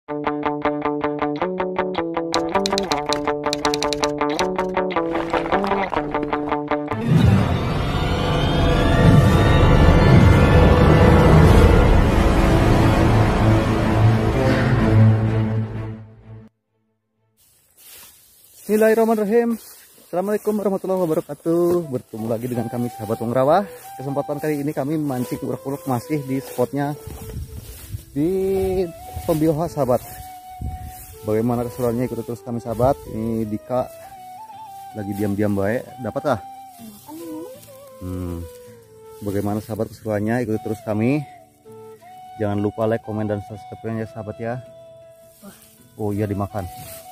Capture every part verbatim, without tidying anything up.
Bismillahirrahmanirrahim. Assalamualaikum warahmatullahi wabarakatuh. Bertemu lagi dengan kami sahabat Wong Rawa. Kesempatan kali ini kami mancing urak-urak masih di spotnya di Pembioha sahabat. Bagaimana keseruannya ikuti terus kami sahabat. Ini Dika lagi diam-diam baik. Dapat ah? Hmm. Bagaimana sahabat keseruannya ikuti terus kami. Jangan lupa like, komen dan subscribe ya sahabat ya. Oh iya dimakan.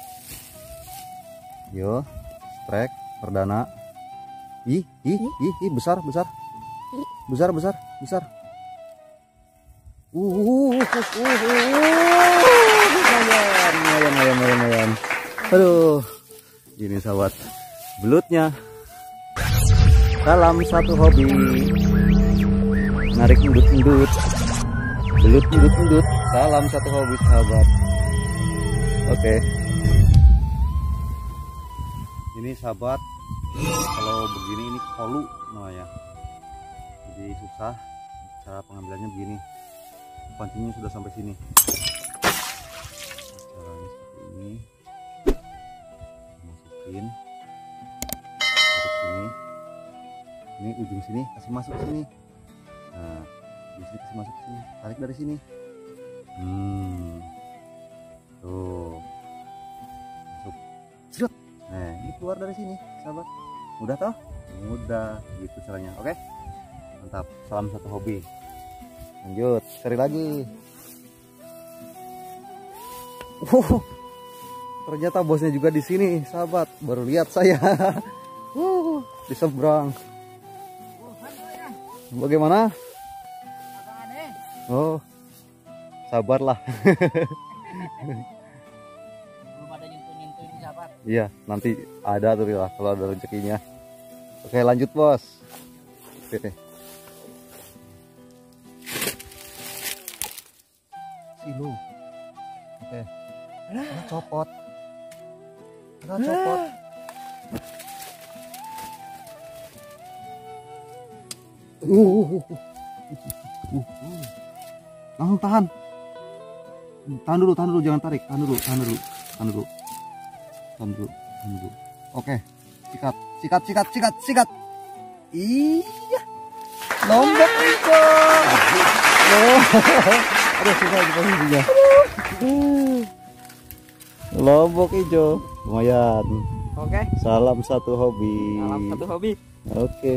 Yo, strike perdana. Ih, ih, ih, ih, besar, besar, besar, besar, besar. Uh, uh, uh, uh, uh, lumayan, lumayan, lumayan, lumayan. Aduh, ini sahabat, belutnya. Salam satu hobi, narik endut-endut, belut endut-endut. Salam satu hobi sahabat. Oke. Okay. Ini sahabat, kalau begini ini kolu namanya, jadi susah. Cara pengambilannya begini, pancingnya sudah sampai sini. Caranya seperti ini, masukin, tarik sini, ini ujung sini kasih masuk sini. Nah, di sini kasih masuk sini, tarik dari sini. Hmm, tuh, masuk, cerut. Nah, ini keluar dari sini, sahabat. Mudah toh? Mudah, gitu caranya. Oke, mantap. Salam satu hobi. Lanjut, cari lagi. Uh, ternyata bosnya juga di sini, sahabat. Baru lihat saya. Uh, di seberang. Bagaimana? Oh, sabarlah. Iya, nanti ada tuh lah kalau ada rezekinya. Oke, lanjut bos. Oke. Silo. Oke. Ada copot. Ada copot. Uh. Langsung tahan. Tahan dulu, tahan dulu, jangan tarik. Tahan dulu, tahan dulu, tahan dulu. Tunggu, tunggu. Oke, sikat, sikat, sikat, sikat, sikat. Iya, lombok hijau. Oh, aduh susah posisinya. Lombok hijau, lumayan. Oke. Salam satu hobi. Salam satu hobi. Oke.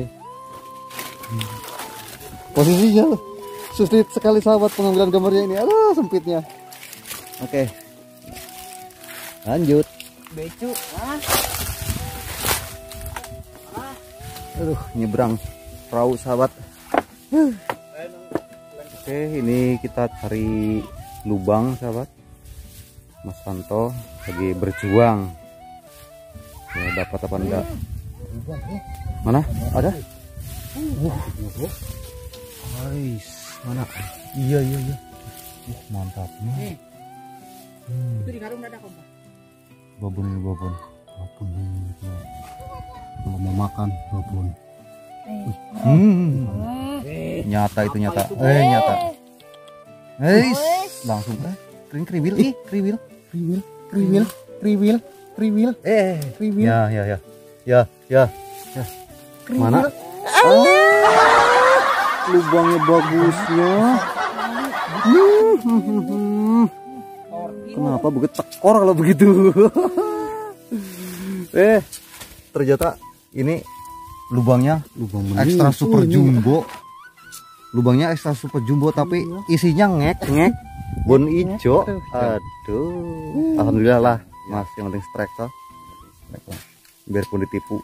Posisinya sulit sekali sahabat pengambilan gambarnya ini. Aduh sempitnya. Oke. Lanjut. Becu, ah. Ah. Aduh, nyebrang perahu sahabat. Oke, ini kita cari lubang sahabat. Mas Santo lagi berjuang. Ya, dapat apa enggak? Mana? Ada? Uh, guys, mana? Iya, iya, iya. Uh, mantapnya. Hmm. Itu di karung ada kok, Pak. Babon ini babon, babon ini kalau mau makan babon. Hmm. Nyata itu nyata, eh nyata. Eh langsung eh kering kriwil, ih kriwil, kriwil, kriwil, kriwil, kriwil, eh kriwil. Ya ya ya, ya ya ya. Mana? Lubangnya bagusnya. Kenapa begitu tekor kalau begitu? eh, ternyata ini lubangnya lubang ekstra super jumbo. Lubangnya ekstra super jumbo tapi isinya ngek-ngek bon ijo. Aduh. Alhamdulillah lah, Mas, yang penting strike toh. Biarpun ditipu.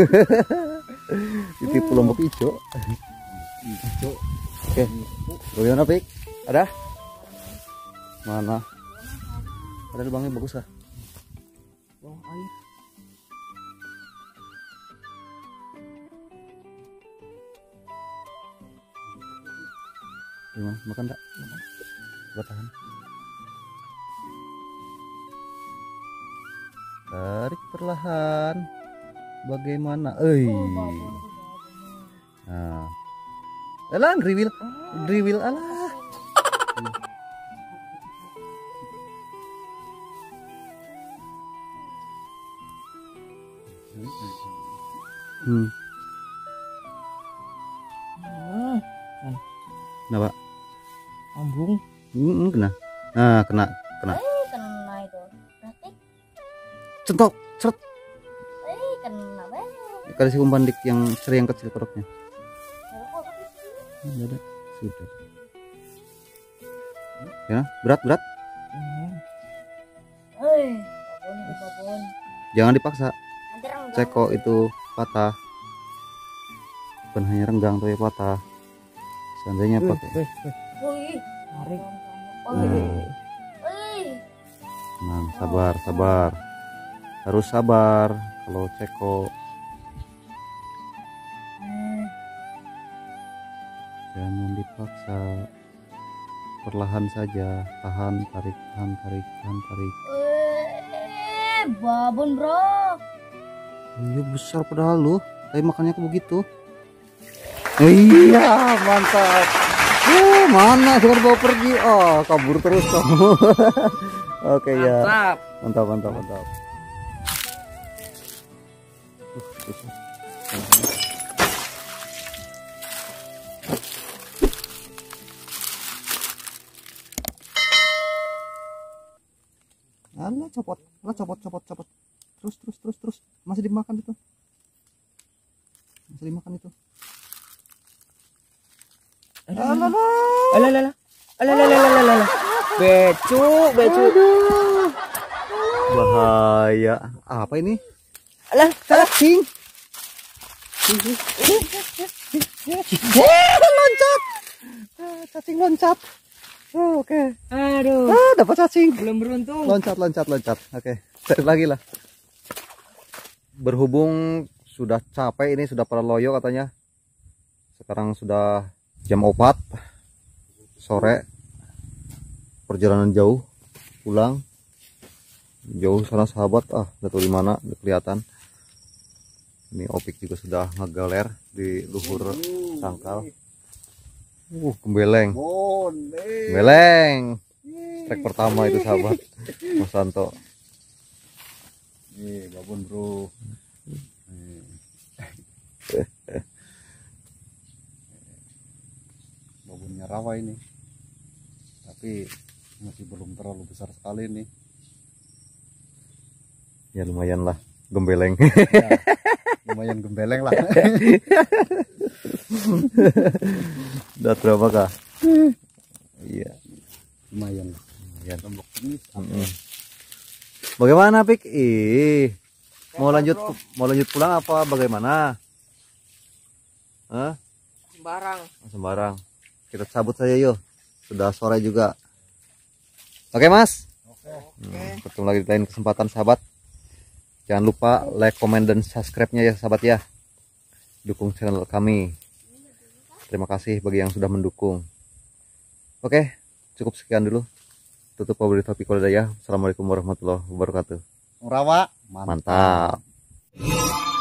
Ditipu lombok ijo. Ijo. Oke. Bagaimana, Pik? Ada? Mana? Ada lubangnya bagus kah? Oh, air. Gimana? Makan enggak? Makan. Coba tahan. Tarik perlahan. Bagaimana? Eh. Nah. Alah, driwil. Driwil alah. Hmm. Kenapa? Ambung. Hmm, kena. Nah, kena, kena. Eh, kena itu. Berarti Centok, ceret. eh kena banget. Kasih umpan dik yang seri yang kecil keroknya. Kalau kok Tidak ada. Sudah. Ya, berat, berat. Eh, babon, babon. Jangan dipaksa. Nanti renggang. Ceko itu patah. Bukan hanya renggang tapi patah. Seandainya pakai. Wih, Tarik. Nah, wih. tenang, sabar, sabar. Harus sabar kalau ceko. Hmm. Jangan dipaksa. Perlahan saja. Tahan, tarik, tahan, tarik, tahan, tarik. Eh, babon bro. Iya besar padahal lu. Tapi makannya aku begitu. Iya, mantap. Uh, mana sudah bawa pergi? Oh, kabur terus kamu. Oke ya. Mantap. Mantap, mantap, mantap. Alah, copot. Alah, copot, copot, copot. Terus, terus, terus, terus. Masih dimakan itu. Masih dimakan itu. Alah, Alah, alah, alah, alah, alah, alah, alah. Becu, becu. bahaya. Apa ini? Alah, Cacing. Eh, loncat. Ah, cacing loncat. Oh, oke. aduh. Ah, dapat cacing. Belum beruntung. Loncat, loncat, loncat. Oke, cari lagi lah. Berhubung sudah capek ini, sudah pada loyo katanya. Sekarang sudah jam empat sore. Perjalanan jauh, pulang. Jauh sana sahabat. Ah, udah tahu di mana, udah kelihatan. Ini Opik juga sudah ngegaler di luhur sangkal. Uh, gembeleng. Gembeleng. Trek pertama itu sahabat. Mas Santo. Nih, babon bro. Babonnya rawa ini. Tapi masih belum terlalu besar sekali nih. Ya lumayan lah, gembeleng. Ya, lumayan gembeleng lah. Udah berapa kah? Iya, Lumayan lah. lumayan. Lombok ini Mm-mm. Bagaimana Pik? Ih, mau lanjut mau lanjut pulang apa bagaimana? Hah? Sembarang. Sembarang. Kita cabut saja yuk. Sudah sore juga. Oke Mas. Hmm, ketemu lagi di lain kesempatan sahabat. Jangan lupa like, comment, dan subscribe-nya ya sahabat ya. Dukung channel kami. Terima kasih bagi yang sudah mendukung. Oke, cukup sekian dulu. Tutup wabillahi taufiq wal hidayah. Assalamualaikum warahmatullahi wabarakatuh. rawa. Mantap.